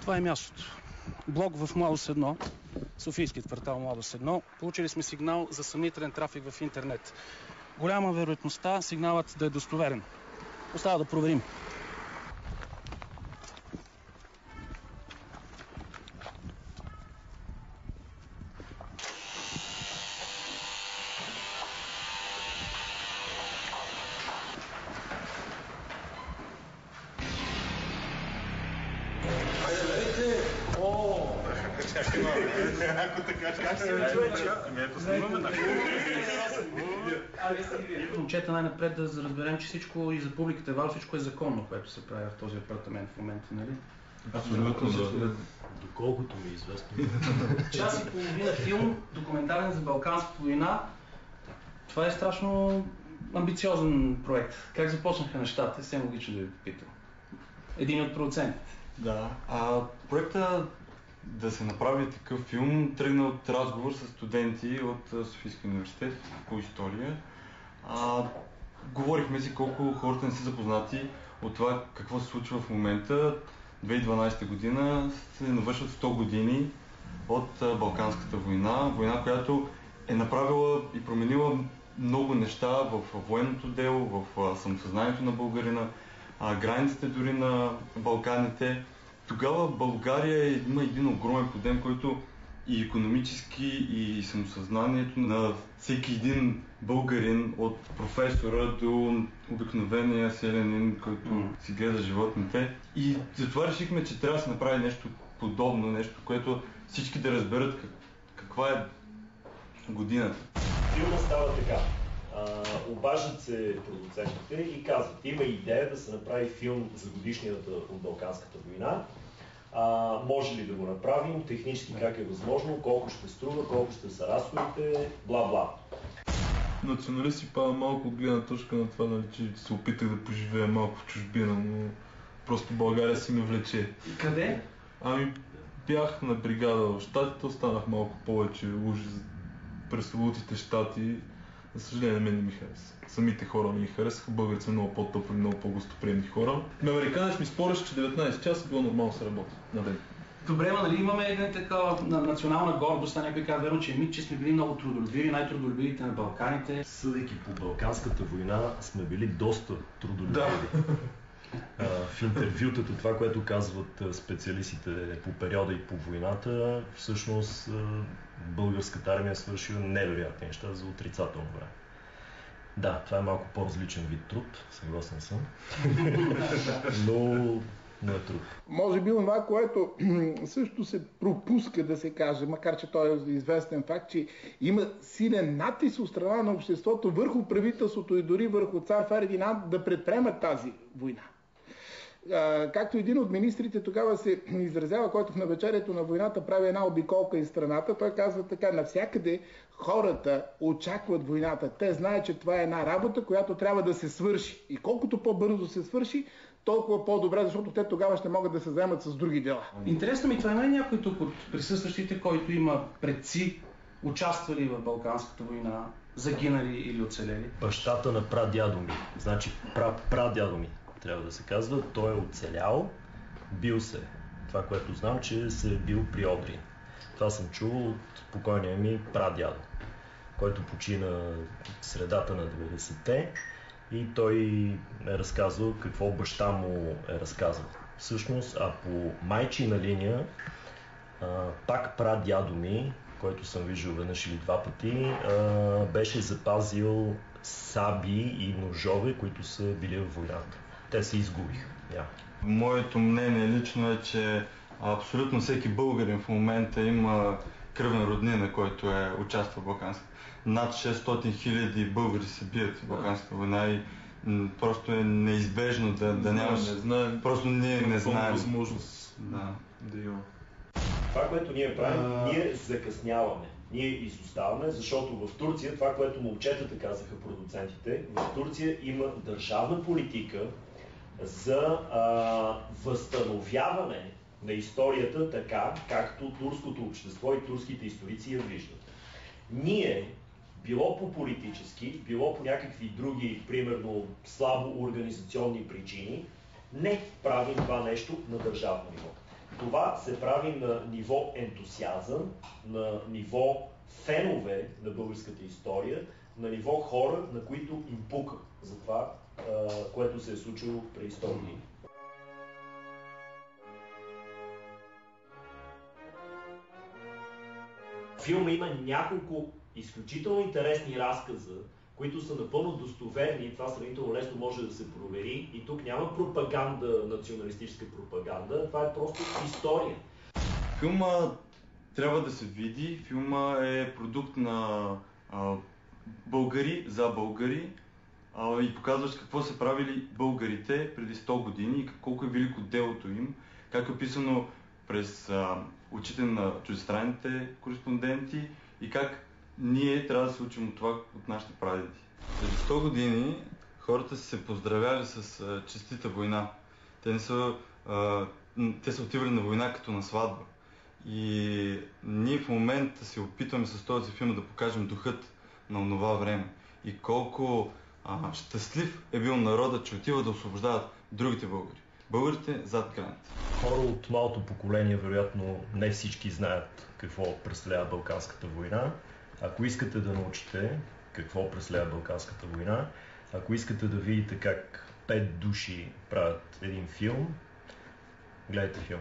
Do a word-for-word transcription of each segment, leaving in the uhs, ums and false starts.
Това е мястото. Блок в Младост едно, Софийският квартал Младост едно. Получили сме сигнал за съмнителен трафик в интернет. Голяма вероятността сигналът да е достоверен. Остава да проверим. Ако така как се чуе, ами ето снимаме на Момчета, най-напред да разберем, че всичко и за публиката е важно, всичко е законно, което се прави в този апартамент в момента, нали? Абсолютно, да. Доколкото ми е известно. Час и половина филм, документален за Балканската война. Това е страшно амбициозен проект. Как започнаха нещата? Съвсем логично да ви попитам. Един от продуцентите. Да, а проекта да се направи такъв филм тръгна от разговор с студенти от Софийския университет по история. А, говорихме си колко хората не са запознати от това какво се случва в момента. две хиляди и дванадесета година се навършват сто години от Балканската война. Война, която е направила и променила много неща в военното дело, в самосъзнанието на българина, границите дори на Балканите. Тогава България има един огромен проблем, който и икономически, и самосъзнанието на всеки един българин, от професора до обикновения селянин, който mm. си гледа животните. И затова решихме, че трябва да се направи нещо подобно, нещо, което всички да разберат как, каква е годината. Филма става така. А, обаждат се продуцентите и казват, има идея да се направи филм за годишнината от Балканската война. А, може ли да го направим, технически как е възможно, колко ще струва, колко ще са разходите, бла-бла. Националист си пада малко от гледна точка на това, нали, че се опитах да поживея малко в чужбина, но просто България си ме влече. И къде? Ами бях на бригада в Щатите, останах малко повече уж през лутите Щати. За съжаление, мен не ми хареса. Самите хора не ми харесаха, българите са много по-тъпли, много по-гостоприемни хора. Американец ми спореше, че деветнадесет часа било нормално се работи на ден. Добре, ма нали имаме една такава национална гордост, а някой казва, верно, че ми, че сме били много трудолюбиви, най-трудолюбивите на Балканите. Съдейки по Балканската война, сме били доста трудолюбиви. Да. В интервютата, това, което казват специалистите по периода и по войната, всъщност българската армия е свършила невероятни неща за отрицателно време. Да, това е малко по-различен вид труд, съгласен съм, но не е труд. Може би това, което също се пропуска да се каже, макар че той е известен факт, че има силен натиск от страна на обществото върху правителството и дори върху цар Фердинанд да предприемат тази война. Както един от министрите тогава се изразява, който в навечерието на войната прави една обиколка из страната, той казва така: навсякъде хората очакват войната. Те знаят, че това е една работа, която трябва да се свърши. И колкото по-бързо се свърши, толкова по-добре, защото те тогава ще могат да се заемат с други дела. Интересно ми, това има ли някой тук от присъстващите, който има предци, участвали в Балканската война, загинали или оцелели? Бащата на прадядо ми, значи пра-прадядо ми, трябва да се казва, той е оцелял, бил се. Това, което знам, че се е бил при Одрин. Това съм чул от покойния ми прадядо, който почина в средата на деветдесетте и той е разказал какво баща му е разказал. Всъщност, а по майчина линия, а, пак прадядо ми, който съм виждал веднъж или два пъти, а, беше запазил саби и ножове, които са били в войната. Те се изгубиха. Yeah. Моето мнение лично е, че абсолютно всеки българин в момента има кръвен роднина, който е участвал в Балканската. Над шестстотин хиляди българи се бият в Балканската война и м- просто е неизбежно да, да нямаш... Не знаем. Просто ние не знаем. Възможност да. да има. Това, което ние правим, а... ние закъсняваме. Ние изоставаме, защото в Турция, това, което момчетата казаха продуцентите, в Турция има държавна политика за а, възстановяване на историята така, както турското общество и турските историци я виждат. Ние, било по политически, било по някакви други, примерно слабо организационни причини, не правим това нещо на държавно ниво. Това се прави на ниво ентусиазъм, на ниво фенове на българската история, на ниво хора, на които им пука за това, което се е случило преди сто години. Филма има няколко изключително интересни разказа, които са напълно достоверни и това сравнително лесно може да се провери. И тук няма пропаганда, националистическа пропаганда, това е просто история. Филма трябва да се види. Филма е продукт на а, българи за българи а, и показваш какво са правили българите преди сто години и колко е велико делото им, как е описано през а, очите на чуждестранните кореспонденти и как ние трябва да се учим от това от нашите прадеди. Преди сто години хората са се поздравяли с а, честита война. Те, не са, а, те са отивали на война като на сватба. И ние в момента се опитваме с този филм да покажем духът на онова време. И колко а, щастлив е бил народът, че отива да освобождават другите българи. Българите зад граница. Хора от малото поколение, вероятно, не всички знаят какво представлява Балканската война. Ако искате да научите какво представлява Балканската война, ако искате да видите как пет души правят един филм, гледайте филм.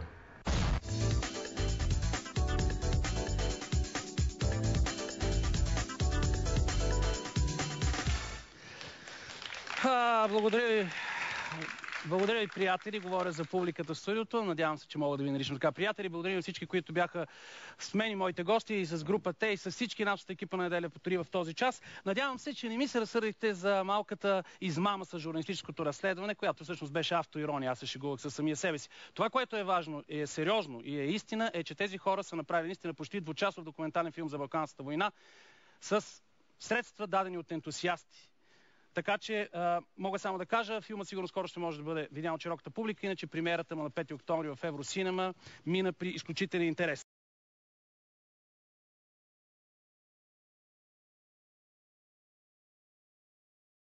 А, благодаря ви. Благодаря ви, приятели. Говоря за публиката в студиото. Надявам се, че мога да ви наричам така приятели. Благодаря ви всички, които бяха с мен и моите гости, и с групата, и с всички нашата екипа на Неделя Потори в този час. Надявам се, че не ми се разсърдихте за малката измама с журналистическото разследване, която всъщност беше автоирония. Аз се шегувах със самия себе си. Това, което е важно, е сериозно и е истина, е, че тези хора са направили наистина почти двучасов документален филм за Балканската война с средства, дадени от ентусиасти. Така че а, мога само да кажа, филмът сигурно скоро ще може да бъде видян от широката публика, иначе премиерата му на пети октомври в Евросинема мина при изключителен интерес.